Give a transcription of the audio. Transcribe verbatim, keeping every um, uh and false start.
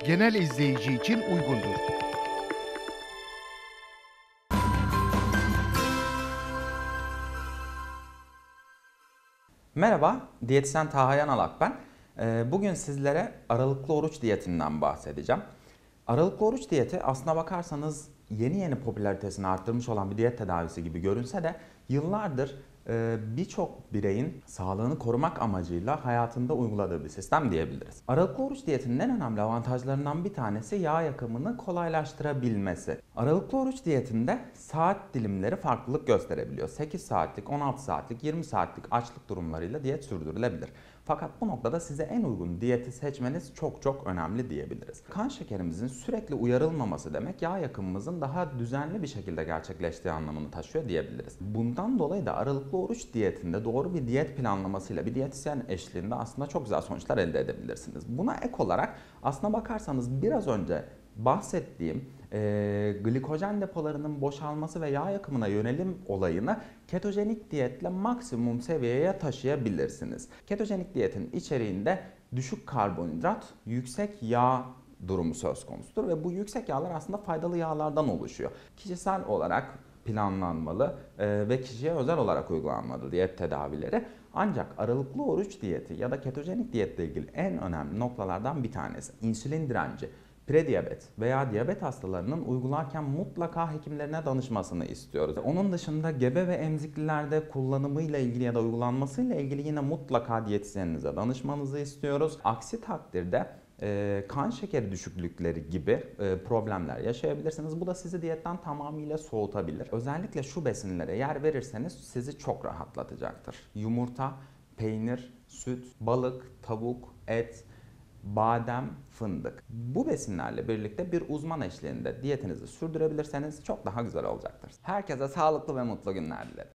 genel izleyici için uygundur. Merhaba, diyetisyen Taha Yanalak ben. Bugün sizlere aralıklı oruç diyetinden bahsedeceğim. Aralıklı oruç diyeti aslına bakarsanız yeni yeni popülaritesini arttırmış olan bir diyet tedavisi gibi görünse de yıllardır birçok bireyin sağlığını korumak amacıyla hayatında uyguladığı bir sistem diyebiliriz. Aralıklı oruç diyetinin en önemli avantajlarından bir tanesi yağ yakımını kolaylaştırabilmesi. Aralıklı oruç diyetinde saat dilimleri farklılık gösterebiliyor. sekiz saatlik, on altı saatlik, yirmi saatlik açlık durumlarıyla diyet sürdürülebilir. Fakat bu noktada size en uygun diyeti seçmeniz çok çok önemli diyebiliriz. Kan şekerimizin sürekli uyarılmaması demek yağ yakımımızın daha düzenli bir şekilde gerçekleştiği anlamını taşıyor diyebiliriz. Bundan dolayı da aralıklı oruç diyetinde doğru bir diyet planlamasıyla bir diyetisyen eşliğinde aslında çok güzel sonuçlar elde edebilirsiniz. Buna ek olarak aslına bakarsanız biraz önce bahsettiğim e, glikojen depolarının boşalması ve yağ yakımına yönelim olayını ketojenik diyetle maksimum seviyeye taşıyabilirsiniz. Ketojenik diyetin içeriğinde düşük karbonhidrat, yüksek yağ durumu söz konusudur ve bu yüksek yağlar aslında faydalı yağlardan oluşuyor. Kişisel olarak planlanmalı e, ve kişiye özel olarak uygulanmalı diyet tedavileri. Ancak aralıklı oruç diyeti ya da ketojenik diyetle ilgili en önemli noktalardan bir tanesi insülin direnci, prediyabet veya diyabet hastalarının uygularken mutlaka hekimlerine danışmasını istiyoruz. Onun dışında gebe ve emziklilerde kullanımıyla ilgili ya da uygulanmasıyla ilgili yine mutlaka diyetisyeninize danışmanızı istiyoruz. Aksi takdirde e, kan şekeri düşüklükleri gibi e, problemler yaşayabilirsiniz. Bu da sizi diyetten tamamıyla soğutabilir. Özellikle şu besinlere yer verirseniz sizi çok rahatlatacaktır. Yumurta, peynir, süt, balık, tavuk, et, badem, fındık. Bu besinlerle birlikte bir uzman eşliğinde diyetinizi sürdürebilirseniz çok daha güzel olacaktır. Herkese sağlıklı ve mutlu günler dilerim.